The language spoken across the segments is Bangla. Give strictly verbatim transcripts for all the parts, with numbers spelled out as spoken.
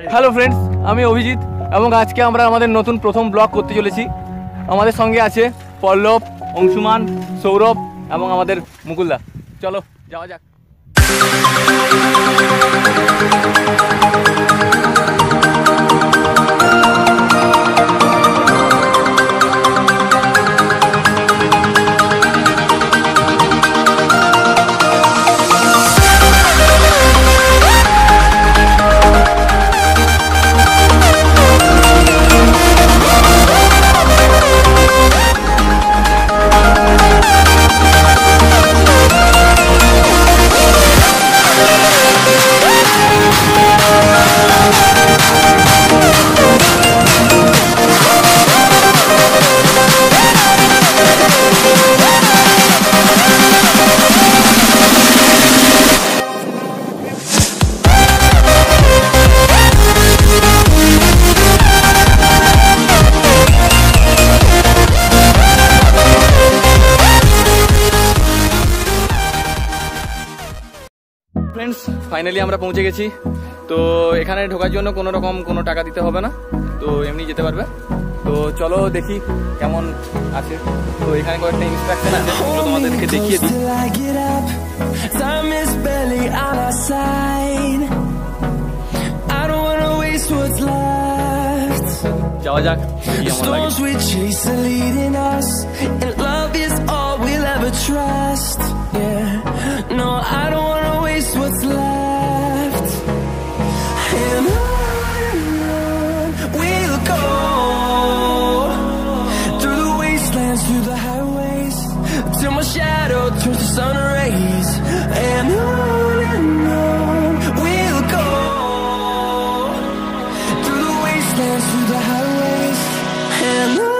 হ্যালো ফ্রেন্ডস, আমি অভিজিৎ এবং আজকে আমরা আমাদের নতুন প্রথম ব্লগ করতে চলেছি। আমাদের সঙ্গে আছে পল্লব, অংশুমান, সৌরভ এবং আমাদের মুকুলদা। চলো যাওয়া যাক। ফ্রেন্ডস, ফাইনালি আমরা পৌঁছে গেছি। তো এখানে ঢোকার জন্য কোনো রকম কোনো টাকা দিতে হবে না, তো এমনি যেতে পারবে। তো চলো দেখি কেমন আছে। তো এখানে কয়েকটা ইনস্ট্রাকশন আছে, সেগুলো তোমাদেরকে দেখিয়ে দিই। যাওয়া যাক, কেমন লাগে। What's left, and on we'll go, through the wastelands, through the highways, till my shadow turns to sun rays, and on and on we'll go, through the wastelands, through the highways, and on.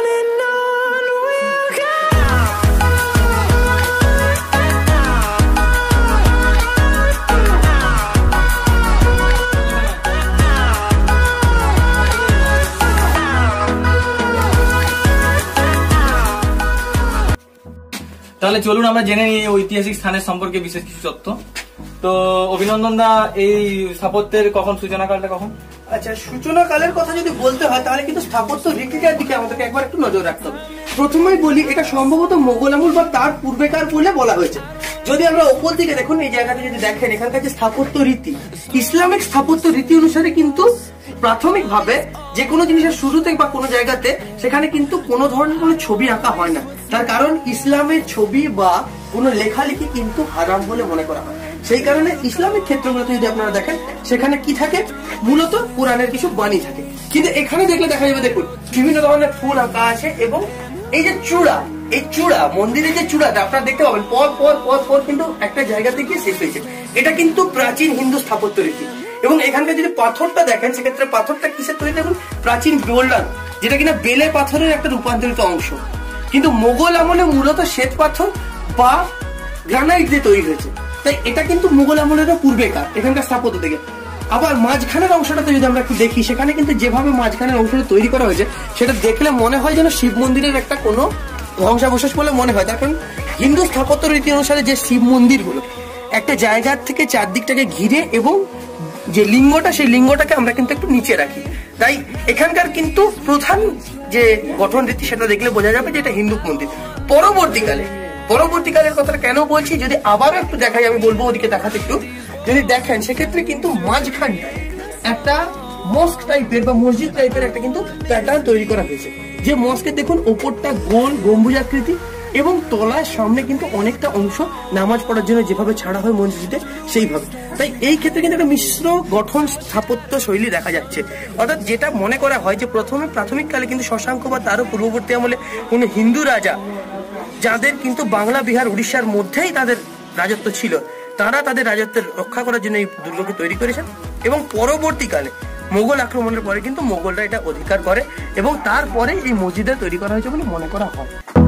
তাহলে চলুন আমরা জেনে নিই এই ঐতিহাসিক স্থানের সম্পর্কে বিশেষ কিছু তথ্য। তো অভিনন্দন দা, এই স্থাপত্যের কখন সূচনা কালটা কখন? আচ্ছা, সূচনা কালের কথা যদি বলতে হয় তাহলে কিন্তু স্থাপত্য রীতিটার দিকে আমাদেরকে একবার একটু নজর রাখতে হবে। প্রথমেই বলি, এটা সম্ভবত মোগল আমল বা তার পূর্বেকার বলে বলা হয়েছে। যদি আমরা ওপর দিকে দেখুন, এই জায়গাটা যদি দেখেন, এখানকার যে স্থাপত্য রীতি, ইসলামিক স্থাপত্য রীতি অনুসারে কিন্তু প্রাথমিক ভাবে যে কোনো জিনিসের শুরুতে বা কোনো জায়গাতে সেখানে কিন্তু কোনো ধরনের কোনো ছবি আঁকা হয় না। তার কারণ ইসলামের ছবি বা কোনো লেখালেখি কিন্তু হারাম বলে মনে করা হয়। সেই কারণে ইসলামিক ক্ষেত্রগুলোতে যদি আপনারা দেখেন, সেখানে কি থাকে, মূলত কোরআনের কিছু বাণী থাকে। কিন্তু এখানে দেখলে দেখা যাবে, দেখুন বিভিন্ন ধরনের ফুল আঁকা আছে এবং এই যে চূড়া, এই চূড়া মন্দিরের যে চূড়াটা আপনারা দেখতে পাবেন পর পর পর পর কিন্তু একটা জায়গা থেকে শেষ হয়েছে। এটা কিন্তু প্রাচীন হিন্দু স্থাপত্য রীতি। এবং এখানকার যদি পাথরটা দেখেন, সেক্ষেত্রে পাথরটা কিসের তৈরি দেখুন, প্রাচীন গোল্ডান, যেটা কিনা বেলে পাথরের একটা রূপান্তরিত অংশ। কিন্তু মোগল আমলে মূলত শ্বেত পাথর বা গ্রানাইট দিয়ে তৈরি হয়েছে। তাই এটা কিন্তু মোগল আমলেরও পূর্বেকার এখানকার স্থাপত্য থেকে। আবার মাঝখানের অংশটাতে যদি আমরা একটু দেখি, সেখানে কিন্তু যেভাবে মাঝখানের অংশটা তৈরি করা হয়েছে, সেটা দেখলে মনে হয় যেন শিব মন্দিরের একটা কোনো ধ্বংসাবশেষ বলে মনে হয়। তার কারণ হিন্দু স্থাপত্য রীতি অনুসারে যে শিব মন্দিরগুলো একটা জায়গার থেকে চারদিকটাকে ঘিরে এবং যে লিঙ্গটা, সেই লিঙ্গটাকে আমরা কিন্তু একটু নিচে রাখি। তাই এখানকার কিন্তু প্রধান যে গঠন রীতি, সেটা দেখলে বোঝা যাবে যে এটা হিন্দু মন্দির। পরবর্তীকালে পরবর্তীকালের কথাটা কেন বলছি, যদি আবারও একটু দেখাই, আমি বলবো ওদিকে দেখাতে একটু, যদি দেখেন সেক্ষেত্রে কিন্তু মাঝখানটায় একটা মস্ক টাইপের বা মসজিদ টাইপের একটা কিন্তু প্যাটার্ন তৈরি করা হয়েছে। যে মস্কের দেখুন ওপরটা গোল গম্বুজাকৃতি এবং তলায় সামনে কিন্তু অনেকটা অংশ নামাজ পড়ার জন্য যেভাবে ছাড়া হয় মসজিদে, সেইভাবে। তাই এই ক্ষেত্রে কিন্তু একটা মিশ্র গঠন স্থাপত্য শৈলী দেখা যাচ্ছে। অর্থাৎ যেটা মনে করা হয় যে প্রথমে প্রাথমিক কালে কিন্তু শশাঙ্ক বা তারও পূর্ববর্তী আমলে কোনো হিন্দু রাজা, যাদের কিন্তু বাংলা, বিহার, উড়িষ্যার মধ্যেই তাদের রাজত্ব ছিল, তারা তাদের রাজত্বের রক্ষা করার জন্য এই দুর্গকে তৈরি করেছেন। এবং পরবর্তীকালে মোগল আক্রমণের পরে কিন্তু মোগলরা এটা অধিকার করে এবং তারপরে এই মসজিদটা তৈরি করা হয়েছে বলে মনে করা হয়।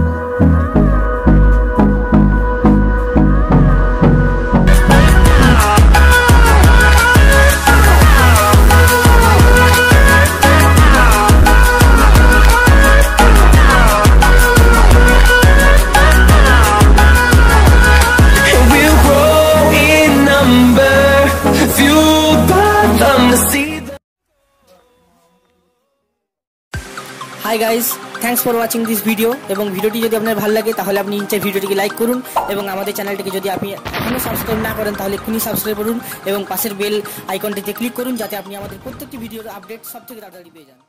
Hi guys, thanks for watching this video. এবং ভিডিওটি যদি আপনার ভালো লাগে তাহলে আপনি নিচে ভিডিওটিকে লাইক করুন এবং আমাদের চ্যানেলটিকে যদি আপনি এখনও সাবস্ক্রাইব না করেন তাহলে এক্ষুনি সাবস্ক্রাইব করুন এবং পাশের বেল আইকনটিতে ক্লিক করুন যাতে আপনি আমাদের প্রত্যেকটি ভিডিওর আপডেট সব থেকে তাড়াতাড়ি পেয়ে যান।